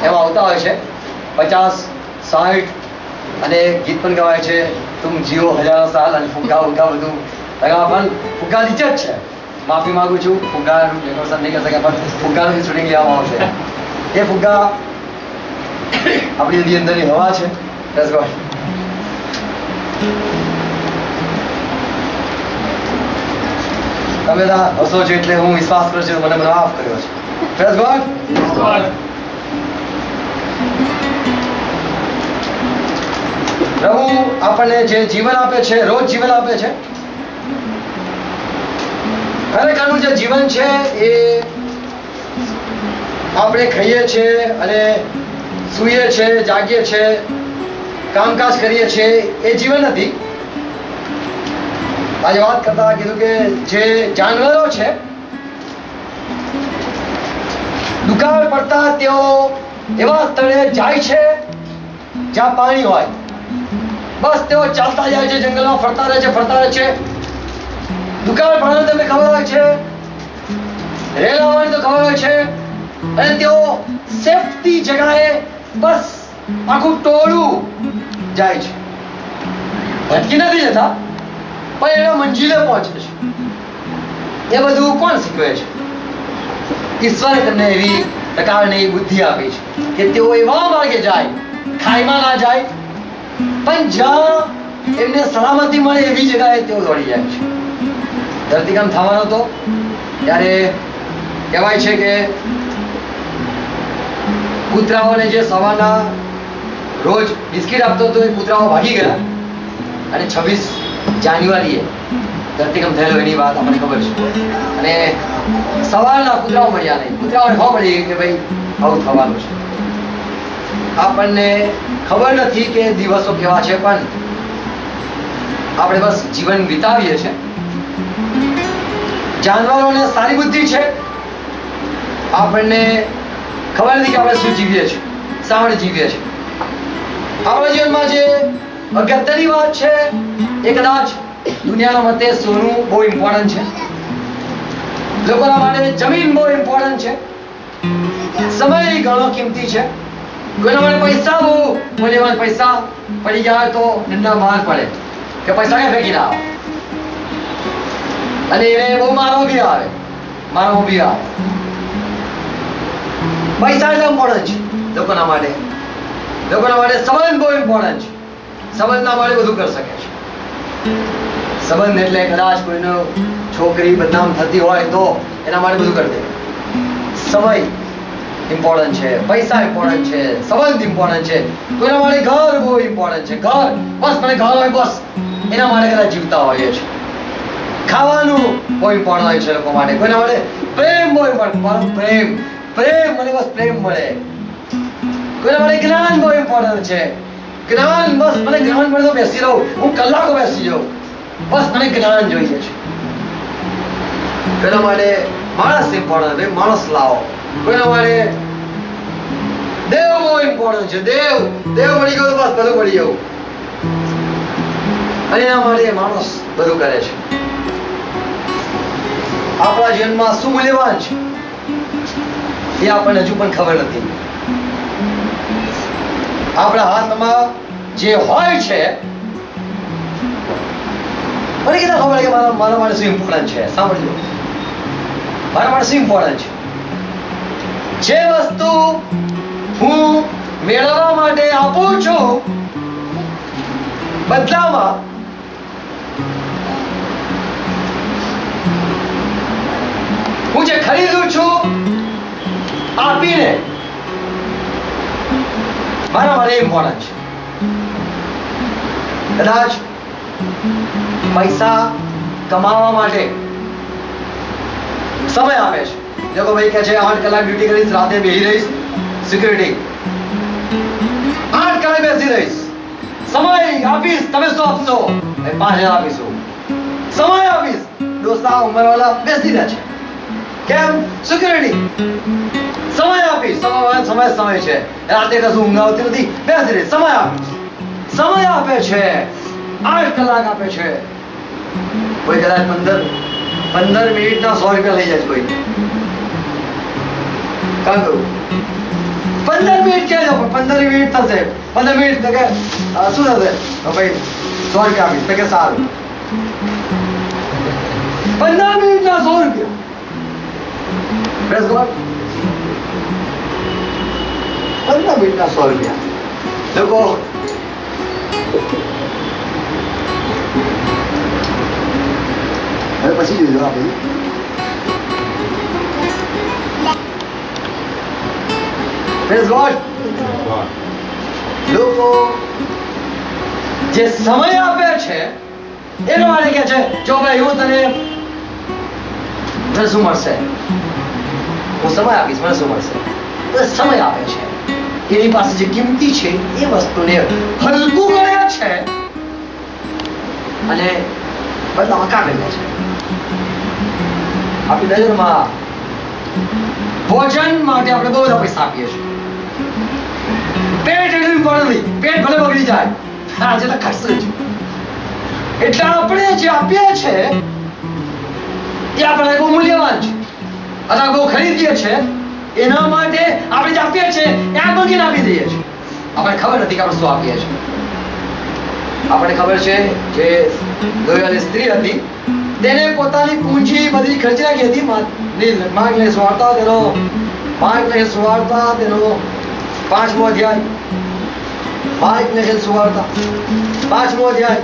એમાં આવતા હોય છે 50, 60 અને ગીત પણ ગવાય છે, તુમ જીવો હજારો સાલ, અને ફુગ્ગા ઉગ્ગા બધું લગાવવા. પણ ફુગ્ગા નીચે જ છે. માફી માંગુ છું, ફુગ્ગાનું ડેકોરેશન નહીં કરી શક્યા, પણ ફુગ્ગાનું શૂટિંગ લેવામાં આવશે. એ ફુગ્ગા આપણી બધી અંદરની હવા છે. Let's go. તમે બધા હસો છો એટલે હું વિશ્વાસ કરું છું મને માફ કર્યો છે. Praise God. પ્રભુ આપણને જે જીવન આપે છે, રોજ જીવન આપે છે. ખરેખરનું જે જીવન છે એ આપણે ખાઈએ છીએ અને સૂઈએ છીએ, જાગીએ છીએ, કામકાજ કરીએ છીએ, એ જીવન નથી. આજે વાત કરતા કીધું કે જે જાનવરો છે, દુકાળ પડતા તેઓ એવા સ્થળે જાય છે જ્યાં પાણી હોય. બસ તેઓ ચાલતા જાય છે, જંગલમાં ફરતા રહે છે. દુકાળ પડવાનું તમને ખબર હોય છે, રેલ આવવાની તો ખબર હોય છે, અને તેઓ સેફટી જગાએ બસ આખું ટોળું જાય છે. ભટકી નથી જતા, પણ એના મંજિલે પહોંચે છે. એ બધું કોણ શીખવે છે? ઈશ્વરે તમને એવી પ્રકારની બુદ્ધિ આપી છે કે તેઓ એવા માર્ગે જાય, ખાઈમાં ના જાય, પણ જ્યાં એમને સલામતી મળે એવી જગ્યાએ તેઓ દોડી જાય છે. ધરતીકંપ થવાનો હતો ત્યારે કહેવાય છે કે કૂતરાઓને જે સવારના રોજ બિસ્કિટ આપતો હતો એ કૂતરાઓ ભાગી ગયા, અને 26 જાન્યુઆરીએ ધરતીકંપ થયેલો એની વાત આપણને ખબર છે. અને સવારના કૂતરાઓ મળ્યા નહીં. કૂતરાઓને ખબર પડી કે ભાઈ આવું થવાનું છે. આપણને ખબર નથી કે દિવસો કેવા છે, પણ આપણે બસ જીવન વિતાવીએ છીએ. જાનવરોને સારી બુદ્ધિ છે, આપણને ખબર નથી કે આપણે શું જીવીએ છીએ, શા માટે જીવીએ છીએ. આપણા જીવનમાં જે અગત્યની વાત છે એ કદાચ દુનિયાના મતે સોનું બહુ ઇમ્પોર્ટન્ટ છે, લોકોના માટે જમીન બહુ ઇમ્પોર્ટન્ટ છે, સમય ઘણો કિંમતી છે, કોઈના માટે પૈસા બહુ મૂલ્યવાન. પૈસા પડી ગયા તો નિંદા માર પડે કે પૈસા ક્યાં ફેંકી ના આવે, અને એને બહુ મારવો બી આવે. પૈસા એટલે ઇમ્પોર્ટન્ટ છે લોકોના માટે. સંબંધ બહુ ઇમ્પોર્ટન્ટ છે. સંબંધના માટે બધું કરી શકે છે. સંબંધ એટલે કદાચ કોઈનો છોકરી બદનામ થતી હોય તો એના માટે બધું કરી દે. સમય ઇમ્પોર્ટન્ટ છે, પૈસા ઇમ્પોર્ટન્ટ છે, સંબંધ ઇમ્પોર્ટન્ટ છે. કોઈના માટે ઘર બહુ ઇમ્પોર્ટન્ટ છે. ઘર બસ મને ઘર હોય બસ એના માટે કદાચ જીવતા હોઈએ છે. ખાવાનું બહુ ઇમ્પોર્ટન્ટ હોય છે લોકો માટે. કોઈના માટે પ્રેમ બહુ ઇમ્પોર્ટન્ટ. પ્રેમ મને બસ પ્રેમ મળે. કોઈના માટે જ્ઞાન બહુ ઇમ્પોર્ટન્ટ છે. જ્ઞાન બસ મને જ્ઞાન મળે તો બેસી રહું, હું કલાકો બેસી જાઉં, બસ મને જ્ઞાન જોઈએ છે. કોઈના માટે માણસ ઇમ્પોર્ટન્ટ, માણસ લાવો. કોઈના માટે દેવ બહુ ઇમ્પોર્ટન્ટ છે. દેવ મળી ગયો તો બસ બધું મળી ગયું. અને એના માટે માણસ બધું કરે છે. આપણા જીવનમાં શું મૂલ્યવાન છે એ આપણને હજુ પણ ખબર નથી. આપણા હાથમાં જે હોય છે મને કેટલા ખબર કે મારા માટે શું ઇમ્પોર્ટન્ટ છે. સાંભળજો, મારા માટે શું ઇમ્પોર્ટન્ટ છે. જે વસ્તુ હું મેળવવા માટે આપું છું, બદલામાં હું જે ખરીદું છું આપીને, મારા માટે ઇમ્પોર્ટન્ટ છે. કદાચ પૈસા કમાવા માટે સમય આપે છે. देखो भाई क्या है 8 કલાક ડ્યુટી કરીશ, રાતે બેહી રહીશ સિક્યુરિટી, 8 કલાક બેસી રહીશ, સમય આપીશ. તમે શું આપશો? 5000 આપીશું. સમય આપીશ. દોસ્તા ઉંમરવાળા બેસી રહ્યા છે, કેમ? સિક્યુરિટી. સમય આપીશ. સમય છે, રાતે કશું ઊંઘ આવતી નથી, બેસી રહી. સમય આપીશ. સમય આપે છે, 8 કલાક આપે છે. કોઈ કદાચ 15 મિનિટના 100 રૂપિયા લઈ જાય કોઈ. કામ કરું 15 મિનિટ કહેજો, 15 મિનિટ થશે. 15 મિનિટ તો કે શું થશે? તો ભાઈ 100 રૂપિયા આપીશ. તો કે સારું. 15 મિનિટના 100 રૂપિયા. Press God. 15 મિનિટના 100 રૂપિયા. લોકો હવે પછી જોજો આપણે. Praise God. લોકો જે સમય આપે છે એનો માટે કે છે જો ભાઈ હું તને શું મળશે, હું સમય આપીશ, મને શું મળશે? તો સમય આપે છે. એની પાસે જે કિંમતી છે એ વસ્તુને હલકું કરે છે અને બદલામાં કાઢી લે છે. આપણી નજરમાં ભોજન માટે આપણે બહુ બધા પૈસા આપીએ છીએ. પેટ એટલું ઇમ્પોર્ટન્ટ નહીં. પેટ ભલે બગડી જાય, આજે તો ખર્ચ છે. એટલે આપણે જે આપીએ છીએ એ આપણે બહુ મૂલ્યવાન છે અથવા બહુ ખરીદીએ છીએ. એના માટે આપણે જે આપીએ છીએ એ આ બગીને આપી દઈએ છીએ. આપણને ખબર નથી કે આપણે શું આપીએ છીએ. આપણને ખબર છે જે દોયાની સ્ત્રી હતી તેને પોતાની પૂંજી બધી ખર્ચી નાખી હતી. માર્કને સુવાર્તા તેનો 5મો અધ્યાય. માર્કને સુવાર્તા 5મો અધ્યાય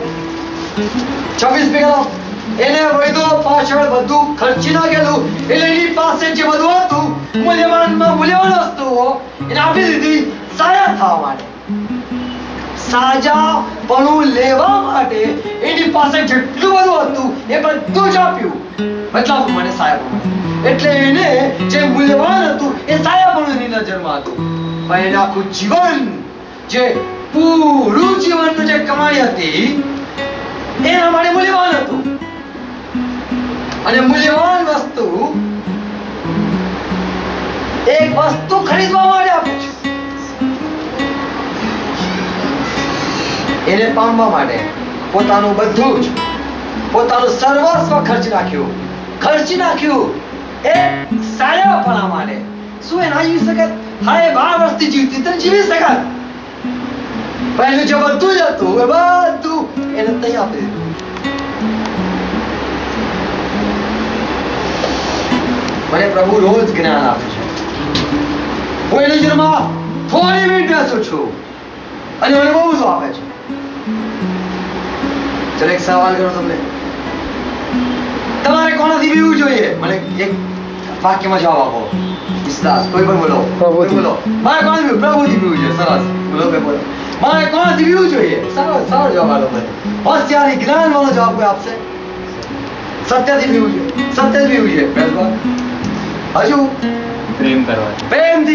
26 એને વૈદો પાછળ બધું ખર્ચી નાખેલું. એટલે એની પાસે જે બધું હતું મૂલ્યવાન વસ્તુઓ એને આપી દીધી સાજા થવા માટે, સાજાપણું લેવા માટે. એની પાસે જેટલું બધું હતું એ બધું જ આપ્યું બદલાવ મને સાયાપણું. એટલે એને જે મૂલ્યવાન હતું એ સાયાપણું એની નજરમાં હતું. પણ એને આખું જીવન, જે પૂરું જીવનનું જે કમાણી હતી એના માટે મૂલ્યવાન હતું. અને મૂલ્યવાન વસ્તુ એક વસ્તુ ખરીદવા માટે આપે છે. એને પામવા માટે પોતાનું બધું જ, પોતાનું સર્વસ્વ ખર્ચી નાખ્યું એ સાયાપણા માટે. શું એ ના જીવી શકત? હા, એ 12 વર્ષથી જીવતી તો જીવી શકત. પહેલું જે બધું જ હતું એ બધું એને તઈ આપી દીધું. મને પ્રભુ રોજ જ્ઞાન આપે છે. હું એની નજરમાં થોડી મિનિટ બેસું છું અને મને બહુ શું આપે છે. ચલો એક સવાલ કરું તમને. તમારે કોનાથી પીવું જોઈએ? મને એક વાક્યમાં જવાબ આપો. વિશ્વાસ કોઈ પણ બોલો. બોલો. મારે કોનાથી પીવું? પ્રભુથી પીવું જોઈએ. સરસ. બોલો કે બોલો. મારે કોનાથી પીવું જોઈએ? સરળ જવાબ આપો. હોશિયારી જ્ઞાન વાળો જવાબ કોઈ આપશે? સત્યથી પીવું જોઈએ. સત્યથી પીવું જોઈએ. હજુ પ્રેમ કરવા. પ્રેમથી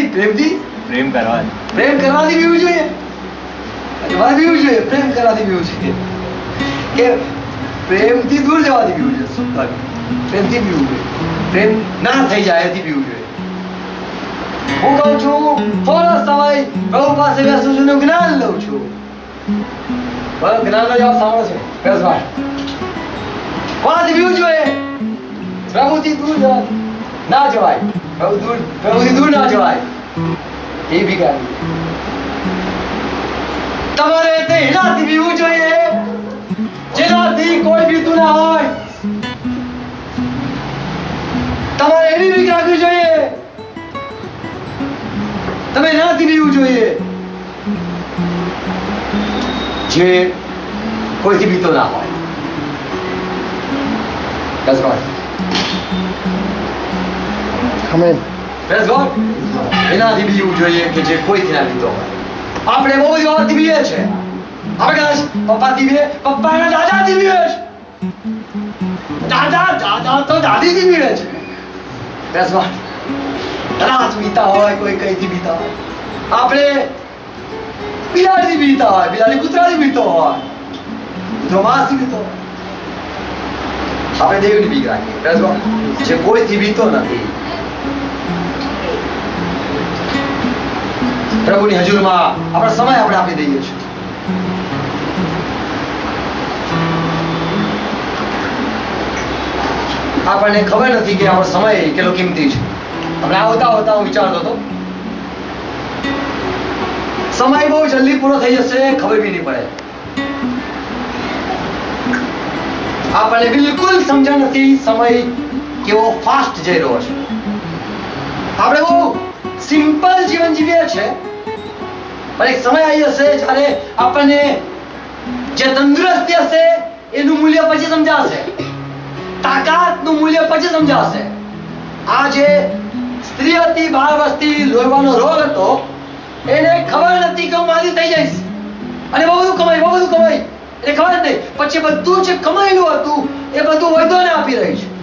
કરવાથી પીવું જોઈએ. પીવું જોઈએ. પ્રેમ કરવાથી પીવું જોઈએ કે પ્રેમથી દૂર જવાથી પીવું જોઈએ? શું પ્રેમથી પીવું જોઈએ. પ્રેમ ના થઈ જાય એથી પીવું જોઈએ. હું કહું છું થોડો સમય પ્રભુ પાસે બેસું છું, જ્ઞાન લઉં છું. જ્ઞાનનો જવાબ સાંભળો છે. કોનાથી પીવું જોઈએ? પ્રભુથી દૂર જવાથી ના જવાય. પ્રભુથી દૂર ના જવાય. એ બી ગાડી. તમારે એનાથી પીવું જોઈએ જેનાથી કોઈ પીતું ના હોય. તમારે એવી બીક રાખવી જોઈએ. તમે એનાથી પીવું જોઈએ જે કોઈથી પીતો ના હોય. That's right. Amen. Praise God. એનાથી પીવું જોઈએ કે જે કોઈથી ના પીતો હોય. આપણે બહુ બધી વાતથી પીએ છે. આપણે કદાચ પપ્પાથી પીએ, પપ્પા એના દાદાથી પીવે છે, દાદા તો દાદીથી પીવે છે. Praise God. રાત પીતા હોય, કોઈ કઈથી પીતા હોય. આપણે બિલાડીથી પીતા હોય, બિલાડી કૂતરાથી પીતો હોય, કૂતરો માણસથી પીતો હોય. આપણે દેવની બીક રાખીએ. Praise God. જે કોઈથી પીતો નથી. પ્રભુની હજુરમાં આપણો સમય આપણે આપી દઈએ છીએ. આપણને ખબર નથી કે આપણો સમય કેટલો કિંમતી છે. આપણે આવતા હું વિચારતો હતો સમય બહુ જલ્દી પૂરો થઈ જશે, ખબર બી નહીં પડે. આપણને બિલકુલ સમજણ નથી સમય કેવો ફાસ્ટ જઈ રહ્યો છે. આપણે બહુ સિમ્પલ જીવન જીવીએ છીએ, પણ એક સમય આવી જશે જ્યારે આપણને જે તંદુરસ્તી હશે એનું મૂલ્ય પછી સમજાશે, તાકાતનું મૂલ્ય પછી સમજાશે. આ જે સ્ત્રી હતી 12 વર્ષથી લોહીવાનો રોગ હતો, એને ખબર નથી કે હું મારી થઈ જઈશ અને બહુ બધું કમાઈ એને ખબર જ નહીં. પછી બધું જે કમાયેલું હતું એ બધું વૈદ્યોને આપી રહી છે.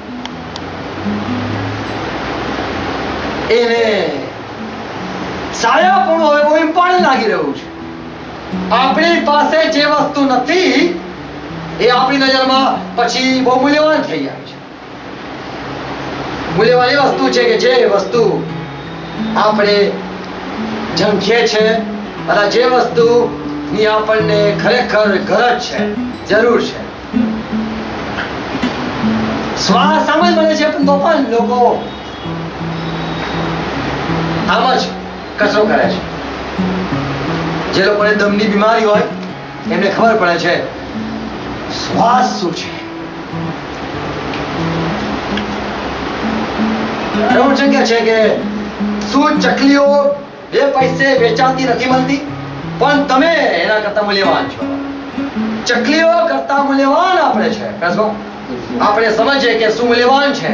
એને સાયાપણું હવે બહુ ઇમ્પોર્ટન્ટ લાગી રહ્યું છે. આપણી પાસે જે વસ્તુ નથી એ આપણી નજરમાં પછી બહુ મૂલ્યવાન થઈ જાય છે. મૂલ્યવાન એ વસ્તુ છે કે જે વસ્તુ આપણે ઝંખીએ છે, અને જે વસ્તુની આપણને ખરેખર ગરજ છે, જરૂર છે. શ્વાસ આમ જ મળે છે, પણ તો પણ લોકો આમ જ કચરો કરે છે. જે લોકોને દમની બીમારી હોય એમને ખબર પડે છે શ્વાસ શું છે. એવું શક્ય છે કે શું ચકલીઓ 2 પૈસે વેચાતી નથી મળતી, પણ તમે એના કરતા મૂલ્યવાન છો. ચકલીઓ કરતા મૂલ્યવાન આપણે છે. આપણે સમજીએ કે શું મૂલ્યવાન છે.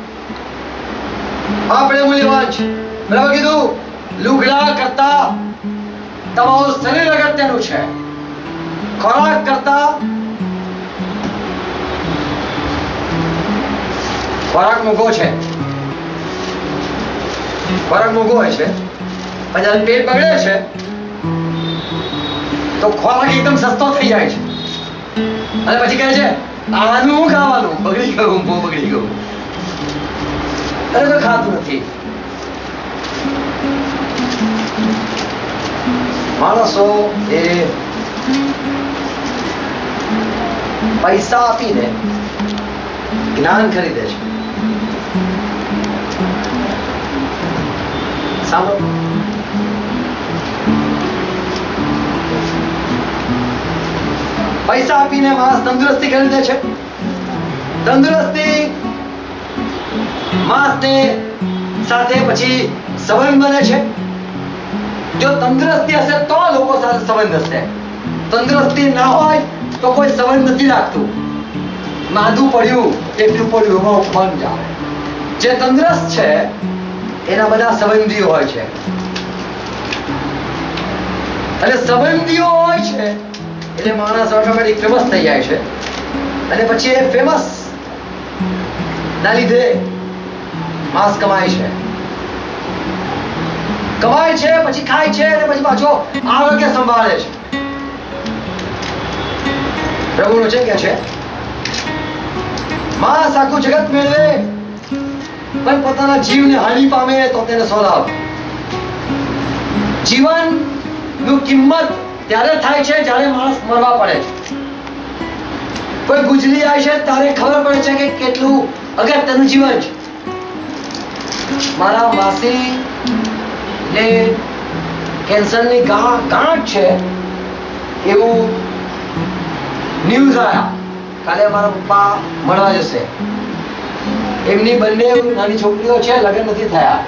આપણે મૂલ્યવાન છે. બરાબર કીધું. લુગડા કરતા તમારું શરીર અગત્યનું છે. ખોરાક કરતા ખોરાક મોંઘો છે. ખોરાક મોંઘો હોય છે, પણ જયારે પેટ બગડે છે તો ખોરાક એકદમ સસ્તો થઈ જાય છે, અને પછી કહે છે આનું ખાવાનું બગડી ગયું, બહુ બગડી ગયું. અરે કોઈ ખાતું નથી. માણસો એ પૈસા આપીને જ્ઞાન ખરીદે છે. સાંભળો, પૈસા આપીને માણસ તંદુરસ્તી ખરીદે છે. તંદુરસ્તી માણસને સાથે પછી સંબંધ બને છે. જો તંદુરસ્તી હશે તો લોકો સાથે સંબંધ હશે. તંદુરસ્તી ના હોય તો કોઈ સંબંધ નથી રાખતું. માદું પડ્યું એટલું પડ્યું એમાં ઉપમાન આવે. જે તંદુરસ્ત છે એના બધા સંબંધીઓ હોય છે, અને સંબંધીઓ હોય છે એટલે માણસ ઓટોમેટિક ફેમસ થઈ જાય છે. અને પછી એ ફેમસ ના લીધે માણસ કમાય છે, પછી ખાય છે, અને પછી પાછો આરોગ્ય સંભાળે છે. પ્રભુનું છે કે છે માણસ આખું જગત મેળવે પણ પોતાના જીવને હાનિ પામે તો તેને સોલાવ. જીવનનું કિંમત ત્યારે થાય છે જ્યારે માણસ મરવા પડે છે. કોઈ ગુજરી જાય છે ત્યારે ખબર પડે છે કે કેટલું અગત્યનું જીવન છે. મારા માસી ને કેન્સરની ગાંઠ છે એવું ન્યૂઝ આવ્યા. કાલે મારા પપ્પા મળવા જશે. એમની બંને નાની છોકરીઓ છે, લગ્ન નથી થયા.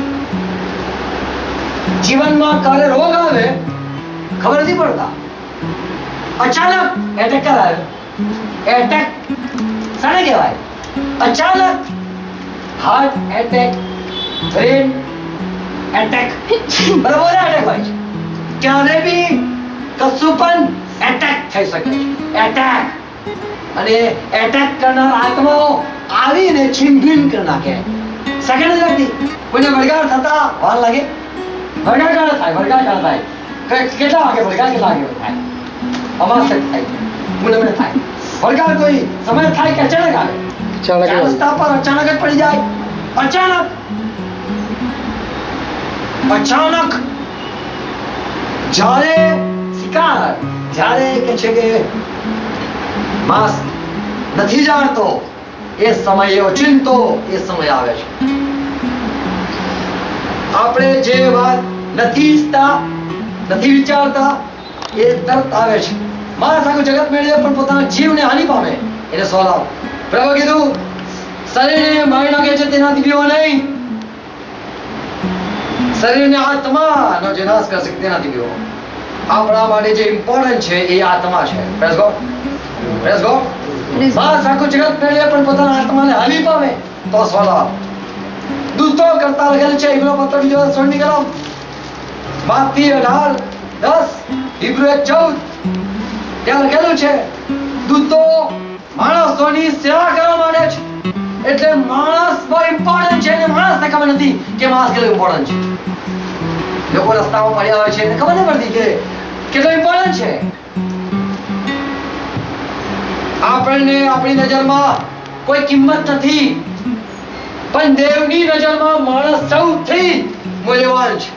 જીવનમાં ક્યારે રોગ આવે ખબર નથી પડતા. અચાનક એટેક કરાયો. એટેક શાને કહેવાય? અચાનક હાર્ટ એટેક, બ્રેન એટેક, બરાબર એટેક હોય છે. ક્યારે બી કશું પણ એટેક થઈ શકે છે. એટેક. અને એટેક કરનાર આત્માઓ આવીને છીનભીન કરી નાખે. સેકન્ડ જ લાગતી. કોઈને વળગાડ થતા વાર લાગે? વળગાડ થાય. કેટલા વાગે વળગાડ કેટલા વાગે થાય? અમાસ થાય, પૂનમે થાય. વળગાડ કોઈ સમય થાય કે અચાનક આવે? રસ્તા પર અચાનક જ પડી જાય. અચાનક જ્યારે શિકાર જ્યારે કે છે કે માસ નથી જાણતો એ સમય ઓચિંતો એ સમય આવે છે. આપણે જે વાત નથી ઈચ્છતા નથી વિચારતા, એ તરત આવે છે. માણસ આખું જગત મેળવે પણ પોતાના જીવને હાનિ પામે, એને સોલાવ. પ્રભુ કીધું શરીરને મારી નાખે છે તેનાથી પીવો નહીં, શરીરને આત્માનો જે નાશ કરશે તેનાથી પીવો. આપણા માટે જે ઇમ્પોર્ટન્ટ છે એ આત્મા છે. Praise God, praise God. માણસ આખું જગત મેળવે પણ પોતાના આત્માને હાનિ પામે તો સોલાવ. દૂતો કરતા લખેલું છે હિબ્રુ પત્ર 2:16 કલમ, માથી 18:10, હિબ્રુ 1:14 ત્યાં લખેલું છે દૂતો માણસોની સેવા કરવા માંડે છે. એટલે માણસ બહુ ઇમ્પોર્ટન્ટ છે અને માણસને ખબર નથી કે માણસ કેટલું ઇમ્પોર્ટન્ટ છે. લોકો રસ્તામાં પડ્યા હોય છે એને ખબર નહીં પડતી કે કેટલું ઇમ્પોર્ટન્ટ છે. આપણને આપણી નજરમાં કોઈ કિંમત નથી, પણ દેવની નજરમાં માણસ સૌથી મૂલ્યવાન છે.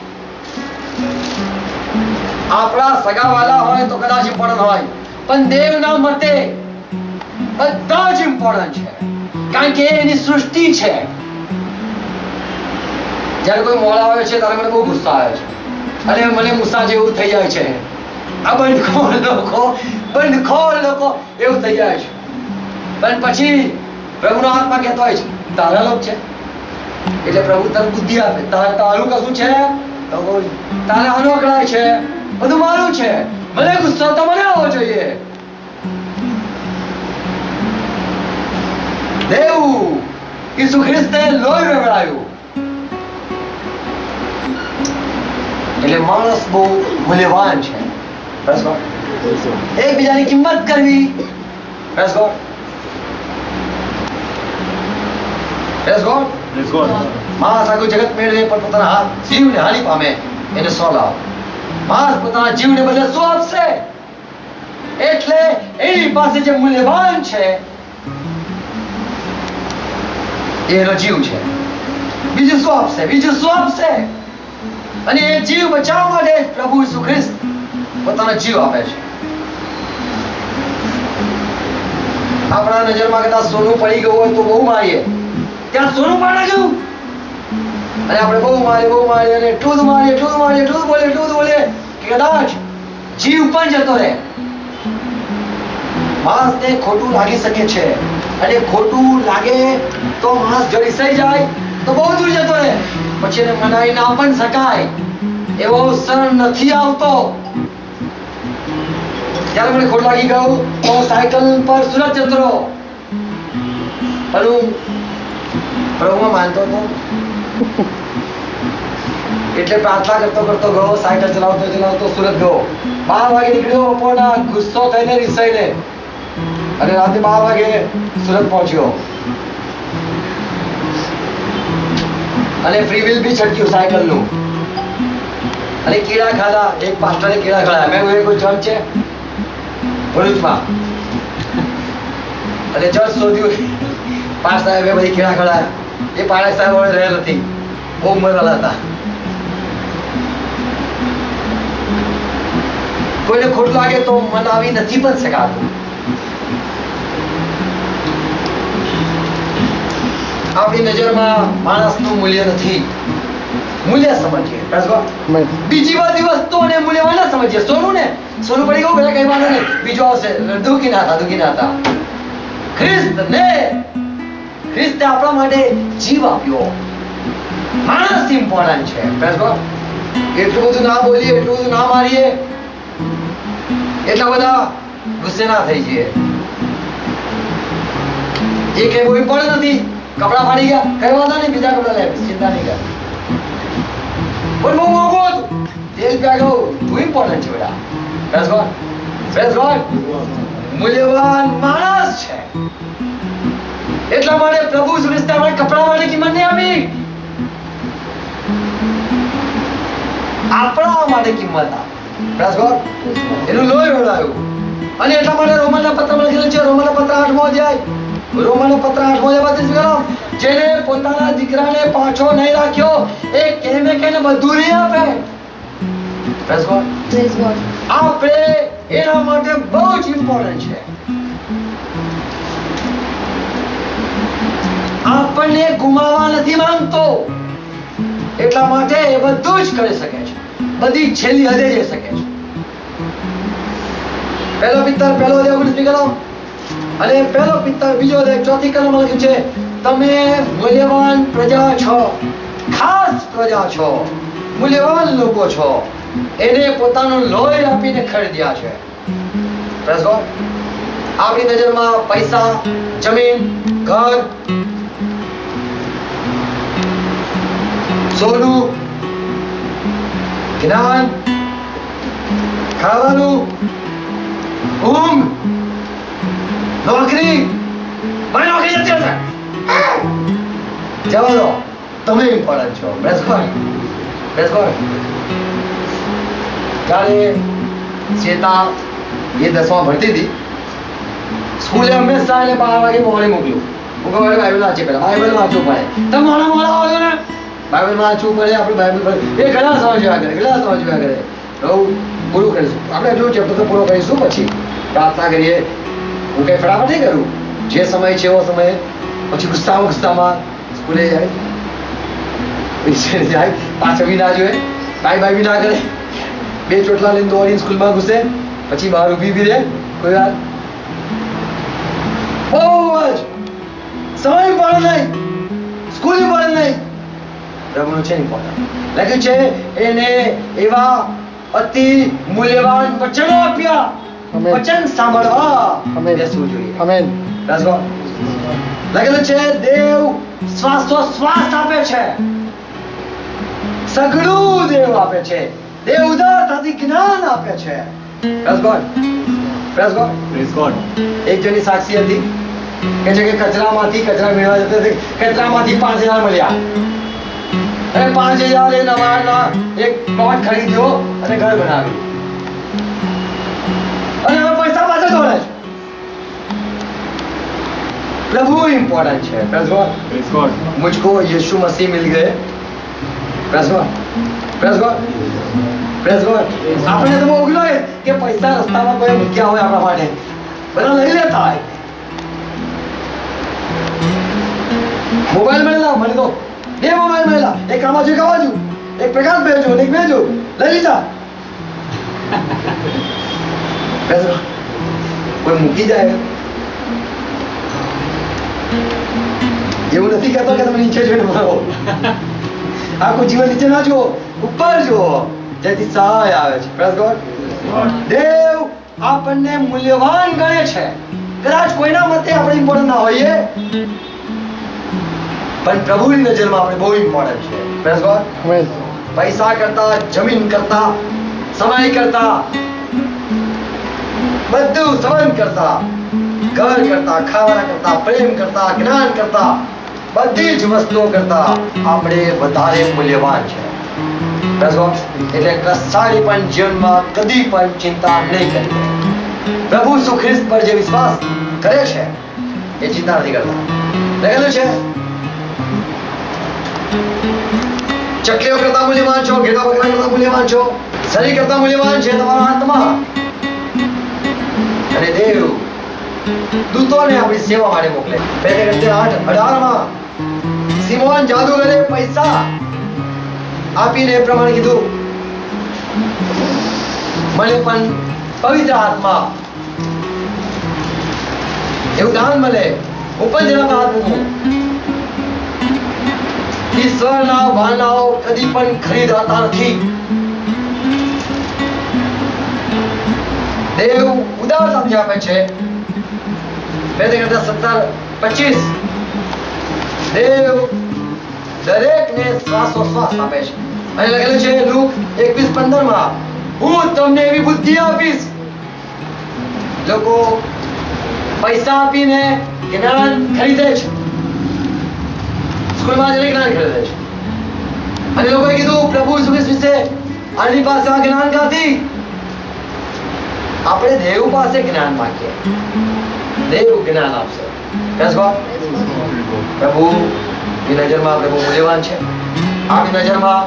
આપણા સગાવાલા હોય તો કદાચ ઇમ્પોર્ટન્ટ હોય, પણ દેવના મતે બધા જ ઇમ્પોર્ટન્ટ છે, કારણ કે એની સૃષ્ટિ છે. જ્યારે કોઈ મોડા આવે છે ત્યારે મને બહુ ગુસ્સા આવે છે અને મને ગુસ્સા જેવું થઈ જાય છે. આ બંધખોર લોકો એવું થઈ જાય છે. પણ પછી પ્રભુનો આત્મા કહેતો હોય છે તારા લોક છે એટલે પ્રભુ તને બુદ્ધિ આપે. તારું કશું છે, તારે આનો અકળાય છે, બધું મારું છે, મને ગુસ્સો તો મને આવવો જોઈએ. દેવ ઈસુ ખ્રિસ્તે લોહી વેવડાવ્યું એટલે માણસ બહુ મૂલ્યવાન છે. એકબીજાની કિંમત કરવી. માણસ આખું જગત મેળવે પણ પોતાના જીવને હાનિ પામે એને સોલાવ. માણસ પોતાના જીવને બદલે શું આપશે? એટલે એની પાસે જે મૂલ્યવાન છે એનો જીવ છે. બીજું શું આપશે? અને એ જીવ બચાવવા માટે પ્રભુ ઈસુ ખ્રિસ્ત પોતાનો જીવ આપે છે. આપણા નજરમાં કદાચ સોનું પડી ગયું હોય તો બહુ મારીએ, ત્યાં સોનું પાડા ગયું અને આપણે બહુ મારીએ અને એટલું જ બોલીએ કે કદાચ જીવ પણ જતો રહે. માણસને ખોટું લાગી શકે છે અને ખોટું લાગે તો માણસ જો રિસાઈ જાય તો બહુ દૂર જતો રહે, પછી એને મનાવી ના પણ શકાય એવો અવસર નથી આવતો. ત્યારે મને ખોટ લાગી ગયું તો સાયકલ પર સુરત જતો રહ્યો, પણ હું પ્રભુમાં માનતો હતો એટલે પ્રાર્થના કરતો ગયો, સાયકલ ચલાવતો સુરત ગયો. 12 વાગે નીકળ્યો બપોરના, ગુસ્સો થઈને રિસાઈને, અને રાતે 12 વાગે સુરત પહોંચ્યો અને ફ્રી વ્હીલ બી છટક્યું સાયકલ નું અને કીડા ખાધા. એક પાસ્ટરે કીડા ખાધા. મેં કોઈ ચર્ચ છે ભરૂચમાં અને ચર્ચ શોધ્યું, પાસ્ટ સાહેબે બધી કીડા ખાધા. એ પાડક સાહેબ હવે રહેલ નથી, બહુ મરેલા હતા. કોઈને ખોટ લાગે તો મનાવી નથી પણ શકાતું. આપણી નજરમાં માણસનું મૂલ્ય નથી. મૂલ્ય સમજીએ. બીજી બધી વસ્તુઓને મૂલ્યવાન ના સમજીએ. સોનું પડી ગયું પેલા કઈ વાંધો નહીં, બીજું આવશે, દુઃખી ના હતા. ખ્રિસ્તે આપણા માટે જીવ આપ્યો. માણસ ઇમ્પોર્ટન્ટ છે. એટલું બધું ના બોલીએ, એટલું બધું ના મારીએ, એટલા બધા ગુસ્સે ના થઈ જઈએ. એ કઈ બહુ ઇમ્પોર્ટન્ટ નથી. કપડા ફાડી ગયા, કઈ વાંધો નહીં, બીજા કપડા લે, ચિંતા નહીં કર. પણ બહુ મોંઘું હતું, તેલ પ્યા ગયું, તું ઇમ્પોર્ટન્ટ છે બેટા. મૂલ્યવાન માણસ છે. એટલા માટે પ્રભુ ખ્રિસ્તે આપણે કપડા માટે કિંમત નહીં આપી, આપણા માટે કિંમત આપી. એનું લોહી વળાયું. અને એટલા માટે રોમનના પત્રમાં લખેલું છે, રોમનના પત્ર 8મો અધ્યાય, જેને પોતાના દીકરાને પાછો નહીં રાખ્યો એ કેને બધું નહીં આપે. આપણે એના માટે બહુ જ ઇમ્પોર્ટન્ટ છે. આપણને ગુમાવવા નથી માંગતો, એટલા માટે એ બધું જ કરી શકે છે. બધી છેલ્લી હદે જઈ શકે છે. પહેલો પિત્તર પહેલો અધ્યાય 19મી કલમ અને પહેલો પિત્તર બીજો અધ્યાય 4મી કલમમાં લખ્યું છે, તમે મૂલ્યવાન પ્રજા છો, ખાસ પ્રજા છો, મૂલ્યવાન લોકો છો, એને પોતાનું લોહી આપીને ખરીદ્યા છે. Praise God. આપણી નજરમાં પૈસા, જમીન, ઘર, સોનું, જ્ઞાન, ખાવાનું, ઊંઘ, નોકરી, મને નોકરી નથી હશે, જવા દો, તમે ઇમ્પોર્ટન્ટ છો. Praise God. Praise God. જ્યારે શ્વેતા એ 10મા ભણતી હતી, સ્કૂલે હંમેશા એને 12 વાગે મોડે મોકલ્યું. હું કહું બાઇબલ વાંચે, પેલા બાઇબલ વાંચવું પડે, તમે મોડા આવજો ને, બાઇબલ વાંચવું પડે, આપણે બાઇબલ પડે, એ ઘણા સમજવા કરે, ઘણા સમજવા કરે. પૂરું કરીશું આપણે, જો ચેપ્ટર તો પૂરો કરીશું, પછી પ્રાર્થના કરીએ. હું કઈ ફટાફટ નહીં કરું, જે સમય છે એવો સમય, પછી ગુસ્સામાં સ્કૂલે જાય, પાછળ બી ના જોઈએ, બાય બી ના કરે, 2 ચોટલા લઈને દોડીને સ્કૂલમાં ઘૂસે, પછી બહાર ઊભી બી રહે. કોઈ વાર બહુ જ સમય પડે નહીં, સ્કૂલ પડે નહીં, પ્રભુનું છે ઇમ્પોર્ટન્ટ. લખ્યું છે એને એવા અતિ મૂલ્યવાન વચનો આપ્યા, વચન સાંભળવા બેસવું જોઈએ. આમેન. લખેલું છે દેવ શ્વાસ આપે છે, સઘળું દેવ આપે છે, દેવ ઉદારતાથી જ્ઞાન આપે છે. Praise God. Praise God. Praise God. એક જણી સાક્ષી હતી કે જે કચરામાંથી કચરા મેળવા જતા હતી, કચરામાંથી 5000 મળ્યા અને 5000 એ નવા એક પ્લોટ ખરીદ્યો અને ઘર બનાવ્યું અને હવે પૈસા પાછા જોડે છે. प्रभु इम्पोर्टेंट है. Praise God. Praise God. मुझको यीशु मसीह मिल गए. Praise God. Praise God. Praise God. આપણે તો ઓગલો કે પૈસા રસ્તામાં કોઈ મૂક્યા હોય આપણા માટે, બધા લઈ લેતા હોય. મોબાઈલ મળેલા, મને તો 2 મોબાઈલ મળેલા, એક આ બાજુ, એક પ્રકાશ ભેજો, એક ભેજો લઈ લીધા. Praise God. કોઈ મૂકી જાય એવું નથી કહેતો કે તમે નીચે જોઈને મારો, આખું જીવન નીચે ના જુઓ, ઉપર જુઓ, જેથી સહાય આવે છે. Praise God. દેવ આપણને મૂલ્યવાન ગણે છે. કદાચ કોઈના મતે આપણે ઇમ્પોર્ટન્ટ ના હોઈએ, પણ પ્રભુની નજરમાં આપણે બહુ ઇમ્પોર્ટન્ટ છે. Praise God. પૈસા કરતા, જમીન કરતા, સમય કરતા, બધું સંબંધ કરતા, ઘર કરતા, ખાવાના કરતા, પ્રેમ કરતા, જ્ઞાન કરતા, બધી જ વસ્તુઓ કરતા આપણે વધારે મૂલ્યવાન છે. એટલે કસાય પણ જીવનમાં કદી પણ ચિંતા નહીં કરવી. પ્રભુ ઈસુ ખ્રિસ્ત પર જે વિશ્વાસ કરે છે એ ચિંતા નથી કરતા. લખેલું છે ચકલીઓ કરતા મૂલ્યવાન છો, ઘેટા બકરા કરતા મૂલ્યવાન છો, શરીર કરતા મૂલ્યવાન છે તમારો આત્મા. અને દેવ દૂતોને આપણી સેવા માટે મોકલે. 2 કોરિન્થીયસ 8:18 સિમોન જાદુગરે પૈસા આપીને એ પ્રમાણે કીધું, મને પણ પવિત્ર આત્મા એવું દાન મળે, હું પણ જેના હાથ મૂકું. ઈશ્વરના ભાવનાઓ કદી પણ ખરીદાતા નથી. દેવ ઉદારતાથી આપે છે. 2 કોરિન્થીયસ 17:25 દેવ દરેકને શ્વાસોશ્વાસ આપે છે. અને લખેલું છે લુક 21:15 હું તમને એવી બુદ્ધિ આપીશ. લોકો પૈસા આપીને જ્ઞાન ખરીદે છે, સ્કૂલમાં જઈને જ્ઞાન ખરીદે છે. અને લોકોએ કીધું પ્રભુ ઈસુ ખ્રિસ્ત વિશે આની પાસે આ જ્ઞાન ક્યાંથી? આપણે દેવ પાસે જ્ઞાન માંગીએ, દેવ જ્ઞાન આપશે. પ્રભુ ની નજરમાં આપણે બહુ મૂલ્યવાન છે. આપણી નજરમાં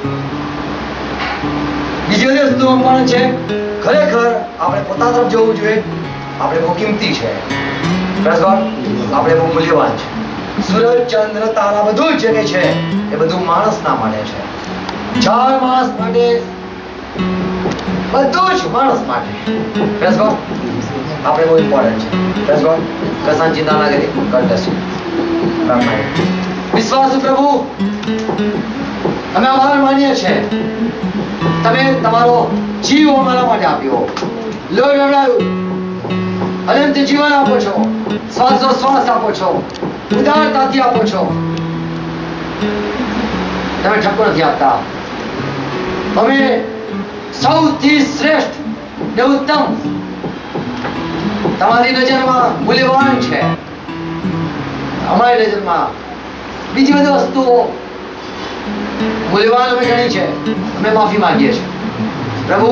બીજી બધી વસ્તુઓ પણ છે. ખરેખર આપણે પોતા તરફ જોવું જોઈએ. આપણે બહુ કિંમતી છે, આપણે બહુ મૂલ્યવાન છે. સૂરજ, ચંદ્ર, તારા બધું જ જે છે એ બધું માણસના માટે છે. 4 માસ માટે બધું જ માણસ માટે. Praise God. આપણે બહુ ઇમ્પોર્ટન્ટ છે. Praise God. કસાન ચિંતા ના કરી. God bless you. વિશ્વાસુ પ્રભુ, અમે આભાર માનીએ છીએ. તમે તમારો જીવ અમારા માટે આપ્યો, લોહી વેવડાયું, અનંત જીવન આપો છો, શ્વાસો શ્વાસ આપો છો, ઉદારતાથી આપો છો. તમે ઠપકો નથી આપતા. અમે સૌથી શ્રેષ્ઠ ને ઉત્તમ તમારી નજરમાં મૂલ્યવાન છે. અમારી નજરમાં બીજી બધી વસ્તુઓ મૂલ્યવાન અમે ગણી છે. અમે માફી માંગીએ છીએ પ્રભુ.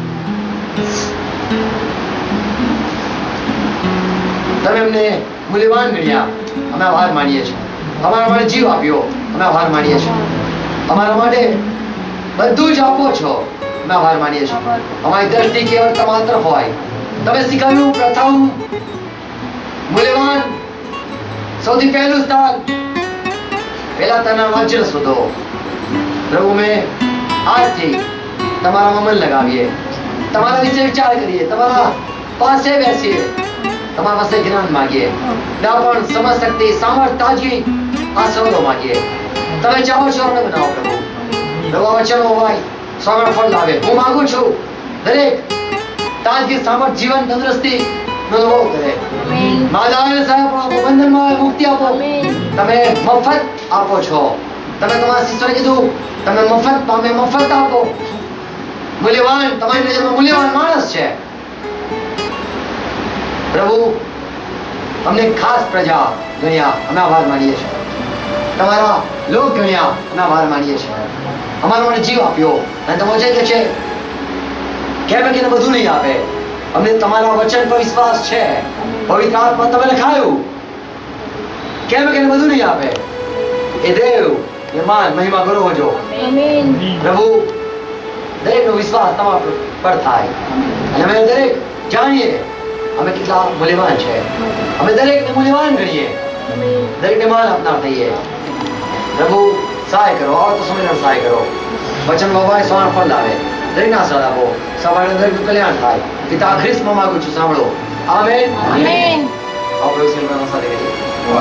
તમે અમને મૂલ્યવાન ગણ્યા, અમે આભાર માનીએ છીએ. અમારા માટે જીવ આપ્યો, અમે આભાર માનીએ છીએ. અમારા માટે બધું જ આપો છો, અમે આભાર માનીએ છીએ. અમારી દ્રષ્ટિ કેવળ તમારા તરફ હોય. તમે શીખવ્યું પ્રથમ મૂલ્યવાન સૌથી પહેલું સ્થાન પહેલા તેના રાજ્ય શોધો. પ્રભુ મેં આજથી તમારામાં મન લગાવીએ, તમારા વિશે વિચાર કરીએ, તમારા પાસે બેસીએ, તમારા પાસે જ્ઞાન માંગીએ, દાપણ, સમજ શક્તિ, સામર્થ, તાજગી આ સૌનો માંગીએ. તમે ચાહો છો અમને બનાવો પ્રભુ. પ્રભુ વચનો હોય સ્વર્ણ ફળ લાવે. હું માંગુ છું દરેક તાજગી, સામર્થ, જીવન, તંદુરસ્તી નો અનુભવ કરે. માદાને સાહેબ આપો, બંધનમાં મુક્તિ આપો. તમે મફત આપો છો. તમે તમારા શિષ્યોને કીધું તમે મફત પામે, મફત આપો. મૂલ્યવાન, તમારી નજરમાં મૂલ્યવાન માણસ છે પ્રભુ. અમને ખાસ પ્રજા ગણ્યા, અમે આભાર માનીએ છીએ. તમારા લોક ગણ્યા, અમે આભાર માનીએ છીએ. અમારા માટે જીવ આપ્યો. અને તમે વચન કે છે કેમ કે બધું નહીં આપે. અમને તમારા વચન પર વિશ્વાસ છે. પવિત્ર આત્મા તમે લખાયું કેમ કે બધું નહીં આપે. એ દેવ એ માન મહિમા કરો હોજો પ્રભુ. દરેક નો વિશ્વાસ તમારા પર થાય અને અમે દરેક જાણીએ અમે કેટલા મૂલ્યવાન છે. અમે દરેકને મૂલ્યવાન ગણીએ, દરેકને માન આપનાર થઈએ. પ્રભુ સહાય કરો, આવતો સમય સહાય કરો. વચન બાબા સ્વર્ણ ફળ લાવે, દરેકને આશીર્વાદ આપો. સવારે દરેકનું કલ્યાણ થાય. પિતા ખ્રિસ્તમાં માંગુ છું, સાંભળો. આમેન. આમેન. આપણે વિશે સાથે કરીએ.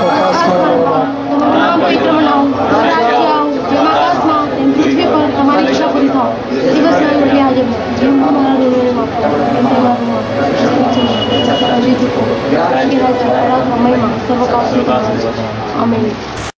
हमारी इच्छा पूरी था दिवस में बढ़िया आज जीव हमारा दोनों माफ कर सर्वकाश आमीन.